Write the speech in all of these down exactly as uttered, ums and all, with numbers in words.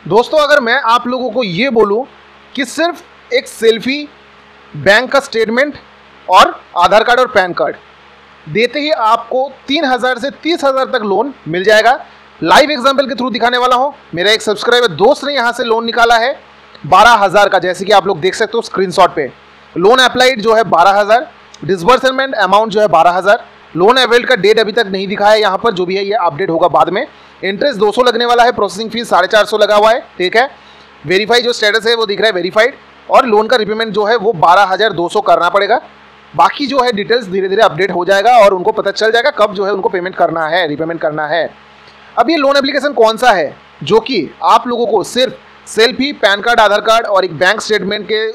दोस्तों अगर मैं आप लोगों को ये बोलूं कि सिर्फ एक सेल्फी, बैंक का स्टेटमेंट और आधार कार्ड और पैन कार्ड देते ही आपको तीन हज़ार से तीस हज़ार तक लोन मिल जाएगा। लाइव एग्जाम्पल के थ्रू दिखाने वाला हूं। मेरा एक सब्सक्राइबर दोस्त ने यहां से लोन निकाला है बारह हज़ार का, जैसे कि आप लोग देख सकते हो स्क्रीनशॉट पे। लोन अप्लाइड जो है बारह हज़ार, डिसबर्समेंट अमाउंट जो है बारह हज़ार। लोन अवेल्ड का डेट अभी तक नहीं दिखा है यहाँ पर, जो भी है ये अपडेट होगा बाद में। इंटरेस्ट दो सौ लगने वाला है, प्रोसेसिंग फीस साढ़े चार सौ लगा हुआ है, ठीक है। वेरीफाई जो स्टेटस है वो दिख रहा है वेरीफाइड, और लोन का रिपेमेंट जो है वो बारह हज़ार दो सौ करना पड़ेगा। बाकी जो है डिटेल्स धीरे धीरे अपडेट हो जाएगा और उनको पता चल जाएगा कब जो है उनको पेमेंट करना है, रिपेमेंट करना है। अब ये लोन एप्लीकेशन कौन सा है जो कि आप लोगों को सिर्फ selfie, PAN card, Aadhaar card और एक बैंक स्टेटमेंट के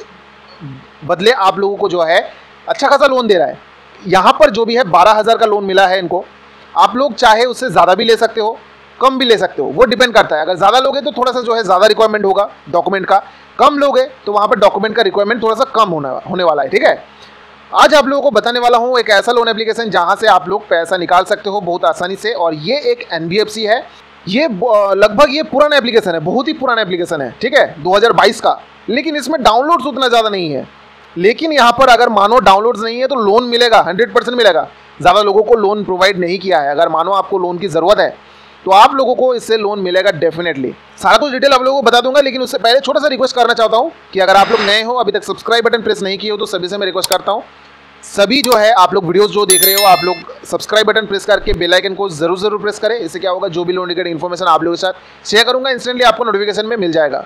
बदले आप लोगों को जो है अच्छा खासा लोन दे रहा है। यहाँ पर जो भी है बारह हज़ार का लोन मिला है इनको। आप लोग चाहे उससे ज़्यादा भी ले सकते हो, कम भी ले सकते हो, वो डिपेंड करता है। अगर ज़्यादा लोगे तो थोड़ा सा जो है ज़्यादा रिक्वायरमेंट होगा डॉक्यूमेंट का, कम लोगे तो वहाँ पर डॉक्यूमेंट का रिक्वायरमेंट थोड़ा सा कम होना होने वाला है, ठीक है। आज आप लोगों को बताने वाला हूँ एक ऐसा लोन एप्लीकेशन जहाँ से आप लोग पैसा निकाल सकते हो बहुत आसानी से, और ये एक एन बी एफ सी है। ये लगभग ये पुराना एप्लीकेशन है, बहुत ही पुराना एप्लीकेशन है, ठीक है, दो हज़ार बाईस का। लेकिन इसमें डाउनलोड्स उतना ज़्यादा नहीं है। लेकिन यहाँ पर अगर मानो डाउनलोड्स नहीं है तो लोन मिलेगा, हंड्रेड परसेंट मिलेगा। ज़्यादा लोगों को लोन प्रोवाइड नहीं किया है। अगर मानो आपको लोन की ज़रूरत है तो आप लोगों को इससे लोन मिलेगा डेफिनेटली। सारा कुछ डिटेल आप लोगों को बता दूंगा, लेकिन उससे पहले छोटा सा रिक्वेस्ट करना चाहता हूँ कि अगर आप लोग नए हो, अभी तक सब्सक्राइब बटन प्रेस नहीं किए हो, तो सभी से मैं रिक्वेस्ट करता हूँ, सभी जो है आप लोग वीडियोस जो देख रहे हो आप लोग सब्सक्राइब बटन प्रेस करके बेल आइकन को जरूर जरूर प्रेस करें। इससे क्या होगा, जो भी लोन रिलेटेड इन्फॉर्मेशन आप लोगों के साथ शेयर करूंगा इंस्टेंटली आपको नोटिफिकेशन में मिल जाएगा।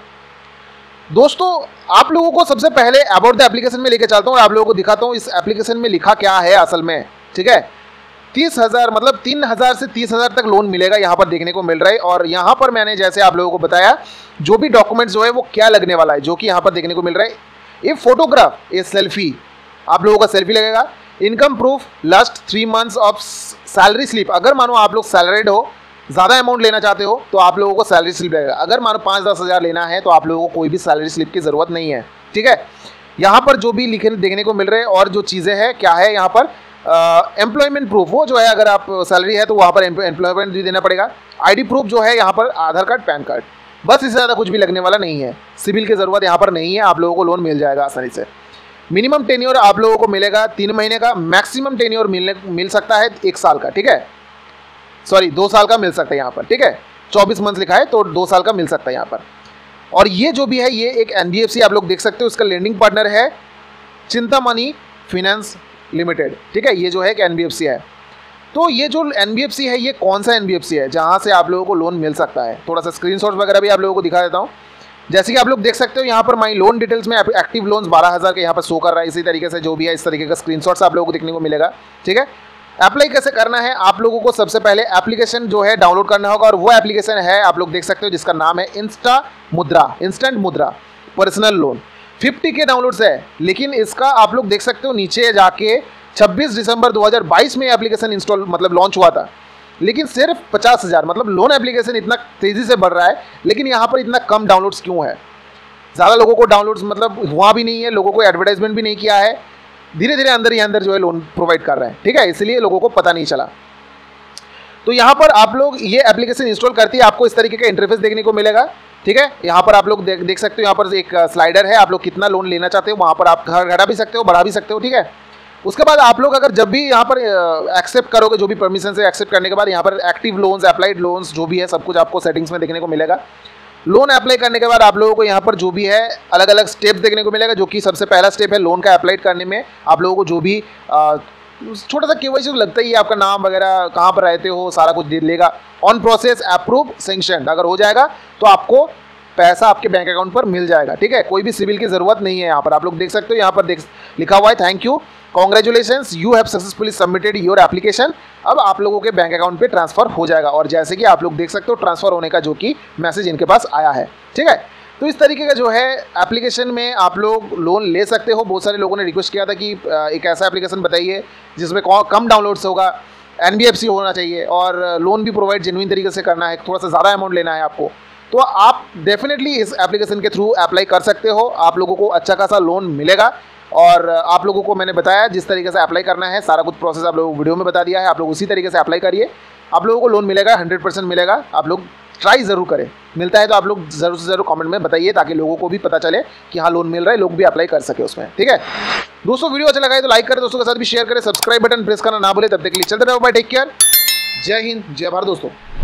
दोस्तों आप लोगों को सबसे पहले अबाउट द एप्लीकेशन में लेकर चलता हूँ और आप लोगों को दिखाता हूँ इस एप्लीकेशन में लिखा क्या है असल में, ठीक है। तीस हज़ार मतलब तीन हज़ार से तीस हज़ार तक लोन मिलेगा यहाँ पर देखने को मिल रहा है। और यहाँ पर मैंने जैसे आप लोगों को बताया जो भी डॉक्यूमेंट्स जो है वो क्या लगने वाला है, जो कि यहाँ पर देखने को मिल रहा है। ये फोटोग्राफ, ये सेल्फी, आप लोगों का सेल्फी लगेगा। Income proof, last three months of salary slip. अगर मानो आप लोग सैलरीड हो, ज़्यादा अमाउंट लेना चाहते हो तो आप लोगों को सैलरी स्लिप लगेगा। अगर मानो पाँच दस हज़ार लेना है तो आप लोगों को कोई भी सैलरी स्लिप की ज़रूरत नहीं है, ठीक है। यहाँ पर जो भी लिखे देखने को मिल रहे हैं और जो चीज़ें हैं क्या है यहाँ पर, एम्प्लॉयमेंट प्रूफ, वो जो है अगर आप सैलरी है तो वहाँ पर एम्प्लॉयमेंट भी देना पड़ेगा। आईडी प्रूफ जो है यहाँ पर आधार कार्ड, पैन कार्ड, बस इससे ज़्यादा कुछ भी लगने वाला नहीं है। सिविल की ज़रूरत यहाँ पर नहीं है, आप लोगों को लोन मिल जाएगा आसानी से। मिनिमम टेन्योर आप लोगों को मिलेगा तीन महीने का, मैक्सिमम टेन्योर मिलने मिल सकता है एक साल का, ठीक है, सॉरी दो साल का मिल सकता है यहाँ पर, ठीक है। चौबीस मंथ लिखा है तो दो साल का मिल सकता है यहाँ पर। और ये जो भी है ये एक एन बी एफ सी आप लोग देख सकते हो, इसका लेंडिंग पार्टनर है चिंतामणि फाइनेंस लिमिटेड, ठीक है। ये जो है एक एन बी एफ सी है। तो ये जो एन बी एफ सी है ये कौन सा एन बी एफ सी है जहाँ से आप लोगों को लोन मिल सकता है, थोड़ा सा स्क्रीनशॉट वगैरह भी आप लोगों को दिखा देता हूँ। जैसे कि आप लोग देख सकते हो यहाँ पर माई लोन डिटेल्स में एक्टिव लोन्स बारह हज़ार के यहाँ पर शो कर रहा है। इसी तरीके से जो भी है इस तरीके का स्क्रीनशॉट्स आप लोगों को देखने को मिलेगा, ठीक है। अप्लाई कैसे करना है, आप लोगों को सबसे पहले एप्लीकेशन जो है डाउनलोड करना होगा, और वो एप्लीकेशन है आप लोग देख सकते हो जिसका नाम है Insta Mudra, instant Mudra personal loan. Fifty K downloads है, लेकिन इसका आप लोग देख सकते हो नीचे जाके छब्बीस दिसंबर दो हज़ार बाईस में एप्लीकेशन इंस्टॉल मतलब लॉन्च हुआ था, लेकिन सिर्फ पचास हज़ार मतलब लोन एप्लीकेशन इतना तेज़ी से बढ़ रहा है, लेकिन यहाँ पर इतना कम डाउनलोड्स क्यों है? ज़्यादा लोगों को डाउनलोड्स मतलब हुआ भी नहीं है, लोगों को एडवर्टाइजमेंट भी नहीं किया है, धीरे धीरे अंदर ही अंदर जो है लोन प्रोवाइड कर रहे हैं, ठीक है, इसलिए लोगों को पता नहीं चला। तो यहाँ पर आप लोग ये एप्लीकेशन इंस्टॉल करती है आपको इस तरीके का इंटरफेस देखने को मिलेगा, ठीक है। यहाँ पर आप लोग देख देख सकते हो, यहाँ पर एक स्लाइडर है, आप लोग कितना लोन लेना चाहते हो वहाँ पर आप घटा भी सकते हो, बढ़ा भी सकते हो, ठीक है। उसके बाद आप लोग अगर जब भी यहाँ पर एक्सेप्ट करोगे, जो भी परमिशन से एक्सेप्ट करने के बाद यहाँ पर एक्टिव लोन्स, अप्लाइड लोन्स जो भी है सब कुछ आपको सेटिंग्स में देखने को मिलेगा। लोन अप्लाई करने के बाद आप लोगों को यहाँ पर जो भी है अलग अलग स्टेप्स देखने को मिलेगा, जो कि सबसे पहला स्टेप है लोन का अप्लाई करने में आप लोगों को जो भी छोटा सा केवाईसी लगता ही है, आपका नाम वगैरह, कहाँ पर रहते हो, सारा कुछ लेगा। ऑन प्रोसेस, अप्रूव, सैंक्शन अगर हो जाएगा तो आपको पैसा आपके बैंक अकाउंट पर मिल जाएगा, ठीक है। कोई भी सिविल की ज़रूरत नहीं है। यहाँ पर आप लोग देख सकते हो, यहाँ पर देख लिखा हुआ है thank you, congratulations, you have successfully submitted your application. अब आप लोगों के बैंक अकाउंट पे ट्रांसफर हो जाएगा, और जैसे कि आप लोग देख सकते हो ट्रांसफर होने का जो कि मैसेज इनके पास आया है, ठीक है। तो इस तरीके का जो है एप्लीकेशन में आप लोग लोन ले सकते हो। बहुत सारे लोगों ने रिक्वेस्ट किया था कि एक ऐसा एप्लीकेशन बताइए जिसमें कम डाउनलोड्स होगा, एन बी एफ सी होना चाहिए और लोन भी प्रोवाइड जेन्युइन तरीके से करना है, थोड़ा सा ज़्यादा अमाउंट लेना है आपको, तो आप डेफिनेटली इस एप्लीकेशन के थ्रू अप्लाई कर सकते हो। आप लोगों को अच्छा खासा लोन मिलेगा, और आप लोगों को मैंने बताया जिस तरीके से अप्लाई करना है, सारा कुछ प्रोसेस आप लोगों को वीडियो में बता दिया है। आप लोग उसी तरीके से अप्लाई करिए, आप लोगों को लोन मिलेगा, हंड्रेड परसेंट मिलेगा। आप लोग ट्राई ज़रूर करें। मिलता है तो आप लोग ज़रूर से ज़रूर कमेंट में बताइए, ताकि लोगों को भी पता चले कि हाँ लोन मिल रहा है, लोग भी अप्लाई कर सके उसमें। ठीक है दोस्तों, वीडियो अच्छा लगा है तो लाइक करें, दोस्तों के साथ भी शेयर करें, सब्सक्राइब बटन प्रेस करना ना भूले। तब तक के लिए चलते रहो, बाय, टेक केयर, जय हिंद, जय भारत दोस्तों।